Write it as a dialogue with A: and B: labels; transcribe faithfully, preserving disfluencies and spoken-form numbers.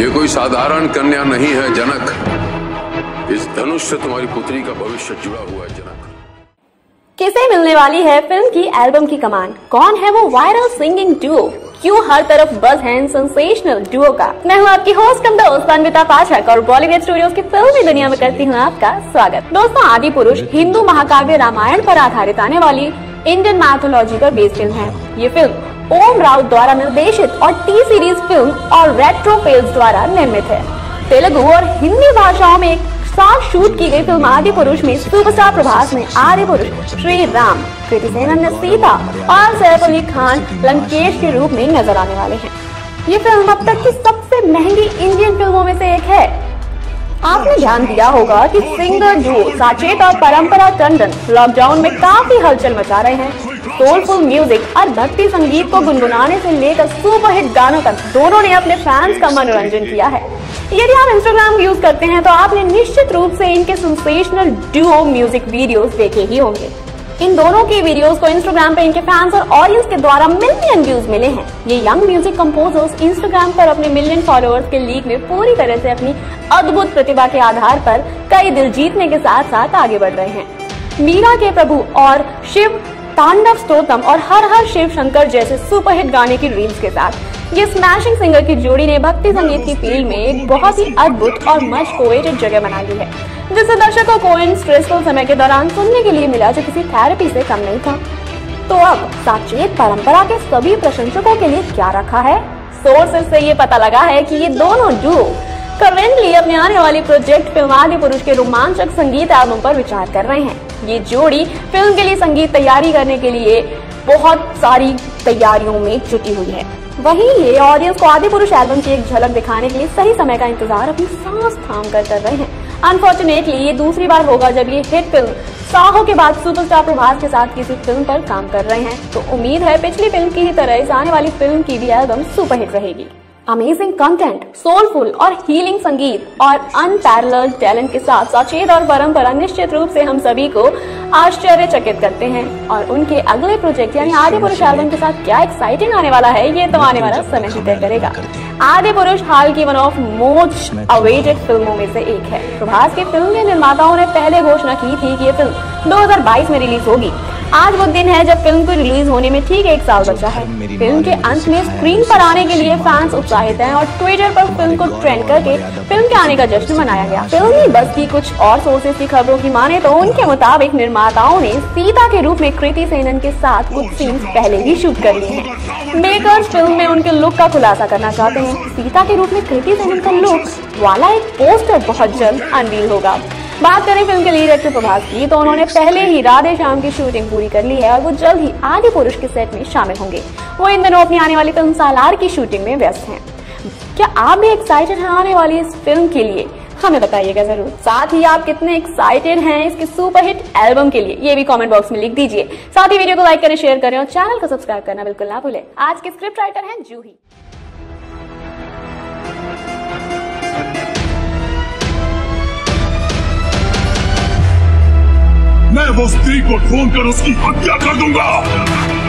A: ये कोई साधारण कन्या नहीं है जनक, इस धनुष से तुम्हारी पुत्री का भविष्य जुड़ा हुआ है जनक।
B: किसे मिलने वाली है फिल्म की एल्बम की कमान? कौन है वो वायरल सिंगिंग डुओ? क्यों हर तरफ बज़ है सेंसेशनल डुओ का? मैं हूँ आपकी होस्ट कम दोस्त अन्विता पाठक और बॉलीवुड स्टूडियोज की फिल्मी दुनिया में करती हूँ आपका स्वागत। दोस्तों, आदि पुरुष हिंदू महाकाव्य रामायण पर आधारित आने वाली इंडियन मैथोलॉजी पर बेस्ड फिल्म है। ये फिल्म ओम राउत द्वारा निर्देशित और टी सीरीज फिल्म और रेट्रो फिल्म्स द्वारा निर्मित है। तेलुगु और हिंदी भाषाओं में एक साथ शूट की गई फिल्म आदि पुरुष में सुपरस्टार प्रभास ने आदि पुरुष श्री राम, कृति सेनन ने सीता और सैफ अली खान लंकेश के रूप में नजर आने वाले हैं। ये फिल्म अब तक की सबसे महंगी इंडियन फिल्मों में से एक है। आपने ध्यान दिया होगा कि सिंगर डुओ साचेत और परंपरा टंडन लॉकडाउन में काफी हलचल मचा रहे हैं। सोलफुल म्यूजिक और भक्ति संगीत को गुनगुनाने से लेकर सुपरहिट गानों तक दोनों ने अपने फैंस का मनोरंजन किया है। यदि आप इंस्टाग्राम यूज करते हैं तो आपने निश्चित रूप से इनके सेंसेशनल डुओ म्यूजिक वीडियोस देखे ही होंगे। इन दोनों की वीडियोस को इंस्टाग्राम पे इनके फैंस और ऑडियंस के द्वारा मिलियन व्यूज मिले हैं। ये यंग म्यूजिक कंपोजर्स इंस्टाग्राम पर अपने मिलियन फॉलोअर्स के लीग में पूरी तरह से अपनी अद्भुत प्रतिभा के आधार पर कई दिल जीतने के साथ साथ आगे बढ़ रहे हैं। मीरा के प्रभु और शिव तांडव स्तोत्रम और हर हर शिव शंकर जैसे सुपरहिट गाने की रील्स के साथ ये स्मैशिंग सिंगर की जोड़ी ने भक्ति संगीत की फील्ड में एक बहुत ही अद्भुत और मच कोवेटेड जगह बना ली है, जिसे दर्शकों को इन स्ट्रेसफुल समय के दौरान सुनने के लिए मिला जो किसी थेरेपी से कम नहीं था। तो अब साचेत परंपरा के सभी प्रशंसकों के लिए क्या रखा है? सोर्सेस से ये पता लगा है कि ये दोनों डुओ करेंटली अपने आने वाली प्रोजेक्ट फिल्म आदि पुरुष के रोमांचक संगीत एल्बम पर विचार कर रहे हैं। ये जोड़ी फिल्म के लिए संगीत तैयारी करने के लिए बहुत सारी तैयारियों में जुटी हुई है। वहीं ये ऑडियंस को आदि पुरुष एल्बम की एक झलक दिखाने के लिए सही समय का इंतजार अपनी सांस थाम कर कर रहे हैं। अनफॉर्चुनेटली ये दूसरी बार होगा जब ये हिट फिल्म साहो के बाद सुपरस्टार प्रभास के साथ किसी फिल्म पर काम कर रहे हैं। तो उम्मीद है पिछली फिल्म की ही तरह इस आने वाली फिल्म की भी एल्बम सुपरहिट रहेगी। अमेजिंग कंटेंट, सोलफुल और हीलिंग संगीत और अनपैरेलल्ड टैलेंट के साथ साचेत और परंपरा निश्चित रूप से हम सभी को आश्चर्यचकित करते हैं। और उनके अगले प्रोजेक्ट यानी आदि पुरुष एल्बम के साथ क्या एक्साइटिंग आने वाला है, ये तो आने वाला समय ही तय करेगा। आदि पुरुष हाल की वन ऑफ मोस्ट अवेटेड फिल्मों में से एक है। प्रभास की फिल्म के निर्माताओं ने पहले घोषणा की थी कि ये फिल्म दो हज़ार बाईस में रिलीज होगी। आज वो दिन है जब फिल्म को रिलीज होने में ठीक एक साल बचा है। फिल्म के अंत में स्क्रीन पर आने के लिए फैंस उत्साहित हैं और ट्विटर पर फिल्म को ट्रेंड करके फिल्म के आने का जश्न मनाया गया। फिल्मी बस की कुछ और सोर्सेज की खबरों की माने तो उनके मुताबिक निर्माताओं ने सीता के रूप में कृति सेनन के साथ कुछ सीन्स पहले ही शूट कर लिए हैं। मेकर्स फिल्म में उनके लुक का खुलासा करना चाहते हैं। सीता के रूप में कृति सेनन का लुक वाला एक पोस्टर बहुत जल्द अनवील होगा। बात करें फिल्म के लीड एक्टर प्रभास की तो उन्होंने पहले ही राधे श्याम की शूटिंग पूरी कर ली है और वो जल्द ही आदि पुरुष के सेट में शामिल होंगे। वो इन दिनों अपनी आने वाली फिल्म सालार की शूटिंग में व्यस्त हैं। क्या आप भी एक्साइटेड हैं आने वाली इस फिल्म के लिए? हमें बताइएगा जरूर। साथ ही आप कितने एक्साइटेड हैं इसके सुपरहिट एल्बम के लिए, ये भी कमेंट बॉक्स में लिख दीजिए। साथ ही वीडियो को लाइक करें, शेयर करें और चैनल को सब्सक्राइब करना बिल्कुल ना भूलें। आज के स्क्रिप्ट राइटर हैं जूही।
C: मैं वो स्त्री को ढूंढ कर उसकी हत्या कर दूंगा।